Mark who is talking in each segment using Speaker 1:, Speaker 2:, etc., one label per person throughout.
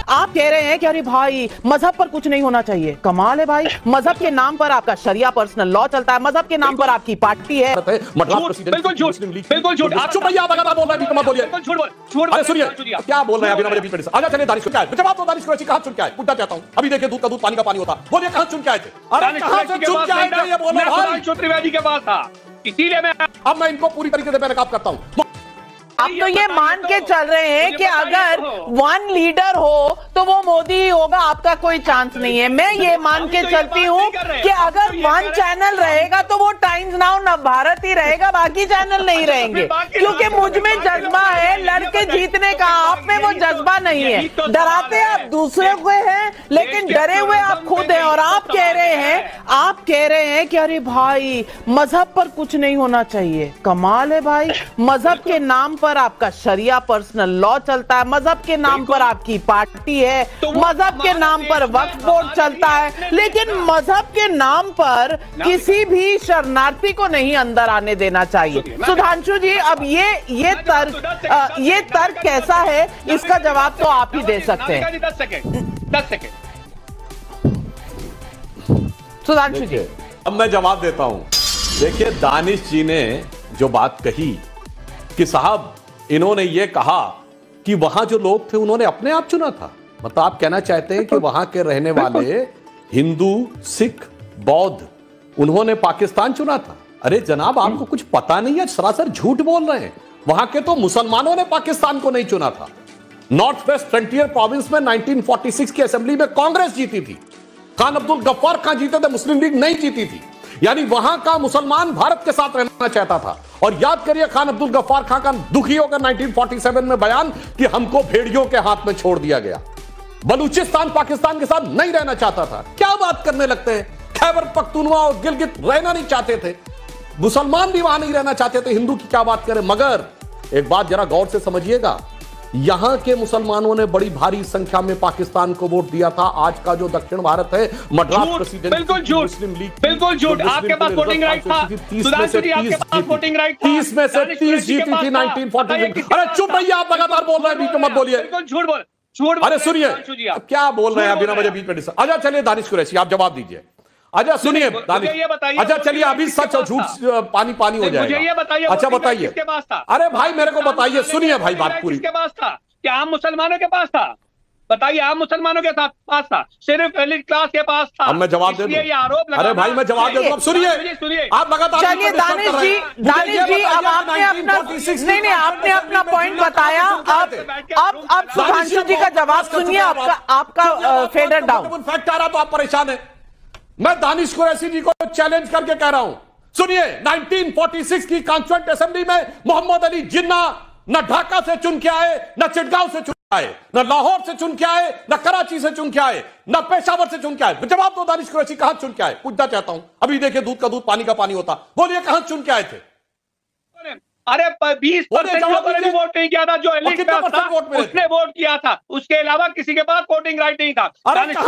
Speaker 1: आप कह रहे हैं कि अरे भाई मजहब पर कुछ नहीं होना चाहिए। कमाल है भाई, मजहब के नाम पर आपका शरिया पर्सनल लॉ चलता है, मजहब के नाम पर आपकी पार्टी है।
Speaker 2: बिल्कुल झूठ, बिल्कुल झूठ। आप चुप रहिए, आप लगातार बोल रहे हैं, मत बोलिए। अरे सुनिए क्या बोल रहे हैं अभी, मुझे बीच में आजा। चलिए दानिश को क्या है जवाब दो, दानिश कुरैशी कहां चुन के आए पूछना चाहता हूं। अभी देखिए दूध का दूध पानी का पानी होता। बोलिए कहां चुन के आए थे? अरे कहां से चुन के आए थे ये बोलो भाई।
Speaker 3: सुधांशु त्रिवेदी के पास था, इसीलिए
Speaker 2: अब मैं इनको पूरी तरीके से बेनकाब करता हूं।
Speaker 1: आप तो ये मान के चल रहे हैं कि अगर वन लीडर हो तो वो मोदी ही होगा, आपका कोई चांस नहीं है। मैं ये मान के चलती हूँ कि अगर वन चैनल रहेगा तो वो टाइम्स नाउ नव भारत ही रहेगा, बाकी चैनल नहीं रहेंगे। क्योंकि मुझ में जज्बा है लड़के जीतने का, आप में वो जज्बा नहीं है। डराते आप दूसरे को हैं लेकिन डरे हुए आप खुद हैं। और आप कह रहे हैं कि अरे भाई मजहब पर कुछ नहीं होना चाहिए। कमाल है भाई, मजहब के नाम पर आपका शरिया पर्सनल लॉ चलता है, मजहब के नाम पर आपकी पार्टी है, मजहब के नाम पर वक्फ बोर्ड चलता है, लेकिन मजहब के नाम पर किसी भी शरणार्थी को नहीं अंदर आने देना चाहिए। सुधांशु जी, अब ये तर्क कैसा है, इसका जवाब तो आप ही दे सकते हैं।
Speaker 3: 10 सेकेंड
Speaker 1: सुधांशु जी।
Speaker 2: अब मैं जवाब देता हूं। देखिए दानिश जी ने जो बात कही कि साहब इन्होंने ये कहा कि वहां जो लोग थे उन्होंने अपने आप चुना था, मतलब आप कहना चाहते हैं कि वहां के रहने वाले हिंदू, सिख, बौद्ध उन्होंने पाकिस्तान चुना था। अरे जनाब आपको कुछ पता नहीं है, सरासर झूठ बोल रहे हैं। वहां के तो मुसलमानों ने पाकिस्तान को नहीं चुना था। नॉर्थ वेस्ट फ्रंटियर प्रोविंस में 1946 की असेंबली में कांग्रेस जीती थी, खान अब्दुल गफ्फार खान जीते थे, मुस्लिम लीग नहीं जीती थी। यानी वहां का मुसलमान भारत के साथ रहना चाहता था। और याद करिए खान अब्दुल गफ्फार खान का दुखी होकर 1947 में बयान कि हमको भेड़ियों के हाथ में छोड़ दिया गया। बलूचिस्तान पाकिस्तान के साथ नहीं रहना चाहता था। क्या बात करने लगते हैं, खैबर पख्तूनवा और गिलगित रहना नहीं चाहते थे, मुसलमान भी वहां नहीं रहना चाहते थे, हिंदू की क्या बात करें। मगर एक बात जरा गौर से समझिएगा, यहां के मुसलमानों ने बड़ी भारी संख्या में पाकिस्तान को वोट दिया था। आज का जो दक्षिण भारत है, मद्रास प्रेसिडेंट,
Speaker 3: बिल्कुल झूठ,
Speaker 2: मुस्लिम लीग,
Speaker 3: बिल्कुल झूठ। आपके पास वोटिंग राइट था, सुधांशु जी, आपके पास वोटिंग राइट था।
Speaker 2: 30 में से 30 जीती थी 1946। अरे चुप रहिए, आप लगातार बोल रहे हैं, बीच में मत बोलिए।
Speaker 3: बिल्कुल झूठ बोल।
Speaker 2: अरे सुनिए क्या बोल रहे हैं अभी ना, मुझे बीच में। अच्छा चलिए दानिश कुरैशी आप जवाब दीजिए। अच्छा सुनिए दानिश, अच्छा चलिए अभी सच और झूठ पानी पानी हो जाएगा।
Speaker 3: मुझे ये बताइए,
Speaker 2: अच्छा बताइए।
Speaker 3: किसके पास था?
Speaker 2: अरे भाई मेरे को बताइए, सुनिए भाई बात पूरी।
Speaker 3: किसके पास था? क्या आम मुसलमानों के पास था? बताइए, आम मुसलमानों के पास था, सिर्फ एलिट क्लास के पास था।
Speaker 2: अब मैं जवाब दे दूं?
Speaker 3: ये आरोप लगा।
Speaker 2: अरे भाई मैं जवाब दे दूं, अब सुनिए आप लगातार।
Speaker 1: चलिए दानिश जी अब आपने अपना नहीं आपने अपना पॉइंट बताया। अब सुधांशु जी का जवाब सुनिए, आपका फेडर डाउन।
Speaker 2: फैक्ट आ रहा तो आप परेशान है। मैं दानिश कुरैशी जी को चैलेंज करके कह रहा हूं, सुनिए 1946 की कॉन्स्टिट्यूएंट असेंबली में मोहम्मद अली जिन्ना न ढाका से चुन के आए, न चिटगांव से चुन के आए, न लाहौर से चुन के आए, न कराची से चुन के आए, न पेशावर से चुन के आए। जवाब दो दानिश कुरैशी कहां चुन के आए पूछना चाहता हूं। अभी देखिए दूध का दूध पानी का पानी होता। बोलिए कहां चुन के आए थे?
Speaker 3: अरे 20% ने वोट नहीं किया था, जो एलिट क्लास था उसने वोट किया था। उसके अलावा किसी के पास वोटिंग राइट नहीं था।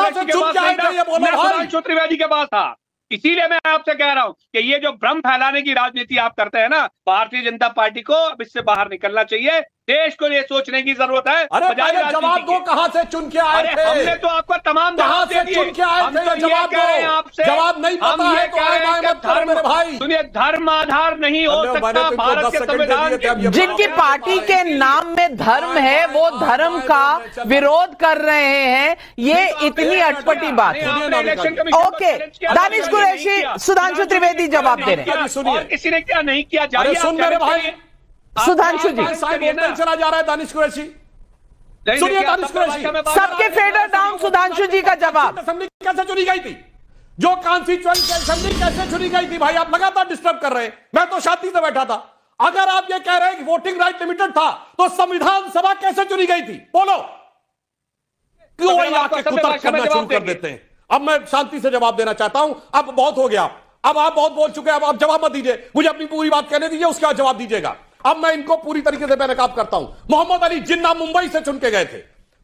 Speaker 3: सुधांशु त्रिवेदी के पास था। इसीलिए मैं आपसे कह रहा हूं कि ये जो भ्रम फैलाने की राजनीति आप करते हैं ना, भारतीय जनता पार्टी को अब इससे बाहर निकलना चाहिए। देश को ये सोचने की जरूरत है।
Speaker 2: जवाब दो, कहां से चुन के आए थे?
Speaker 3: हमने तो आपको तमाम
Speaker 2: कहां से चुन के आए थे? जवाब दो। आपसे जवाब नहीं पता है तो मत करो मेरे भाई।
Speaker 3: सुनिए, धर्म आधार नहीं हो सकता भारत के संविधान।
Speaker 1: जिनकी पार्टी के नाम में धर्म है वो धर्म का विरोध कर रहे हैं, ये इतनी अटपटी बात है। ओके दानिश कुरैशी, सुधांशु त्रिवेदी जवाब दे रहे हैं।
Speaker 3: किसी ने क्या नहीं किया, जाइए
Speaker 2: सुन मेरे भाई।
Speaker 1: सुधांशु जी
Speaker 2: चला जा रहा है दानिश कुरैशी। सुनिए दानिश कुरैशी,
Speaker 1: सबके फेडर डाउन। सुधांशु जी का जवाब।
Speaker 2: असेंबली कैसे चुनी गई थी? जो कॉन्स्टिट्यूएंट असेंबली कैसे चुनी गई थी? भाई आप लगातार डिस्टर्ब कर रहे हैं। मैं तो शांति से बैठा था। अगर आप ये कह रहे हैं कि वोटिंग राइट लिमिटेड था तो संविधान सभा कैसे चुनी गई थी? बोलो। क्यों आके कुतर्क करना शुरू कर देते हैं? अब मैं शांति से जवाब देना चाहता हूं। अब बहुत हो गया, अब आप बहुत बोल चुके हैं। अब आप जवाब मत दीजिए, मुझे अपनी पूरी बात कहने दीजिए, उसके बाद जवाब दीजिएगा। अब मैं इनको पूरी तरीके से बेनकाब करता हूं। मोहम्मद अली जिन्ना मुंबई से चुन के गए थे।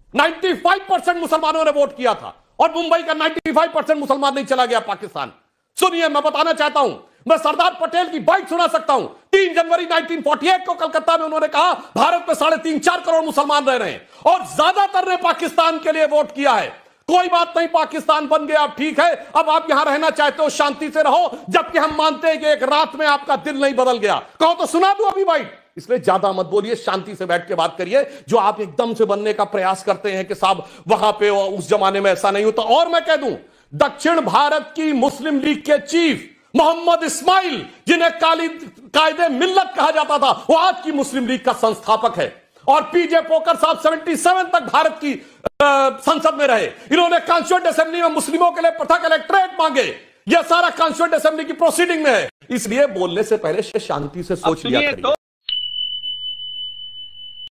Speaker 2: 95% मुसलमानों ने वोट किया था और मुंबई का 95% मुसलमान नहीं चला गया पाकिस्तान। सुनिए मैं बताना चाहता हूं, मैं सरदार पटेल की बाइट सुना सकता हूं। 3 जनवरी 1948 को कलकत्ता में उन्होंने कहा भारत में 3.5-4 करोड़ मुसलमान रह रहे हैं और ज्यादातर ने पाकिस्तान के लिए वोट किया है। कोई बात नहीं, पाकिस्तान बन गया, अब ठीक है, अब आप यहां रहना चाहते हो शांति से रहो, जबकि हम मानते हैं कि एक रात में आपका दिल नहीं बदल गया। कहो तो सुना दूं अभी भाई, इसलिए ज्यादा मत बोलिए, शांति से बैठ के बात करिए। जो आप एकदम से बनने का प्रयास करते हैं कि साहब वहां पे उस जमाने में ऐसा नहीं होता। और मैं कह दूं, दक्षिण भारत की मुस्लिम लीग के चीफ मोहम्मद इस्माइल, जिन्हें कायदे मिल्लत कहा जाता था, वो आज की मुस्लिम लीग का संस्थापक है। और पीजे पोकर साहब 77 तक भारत की संसद में रहे। इन्होंने कॉन्स्टिट्यूएंट असेंबली में मुस्लिमों के लिए पृथक इलेक्टोरेट मांगे। यह सारा कॉन्स्टिट्यूएंट असेंबली की प्रोसीडिंग में है। इसलिए बोलने से पहले शांति से सोच लिया करिए।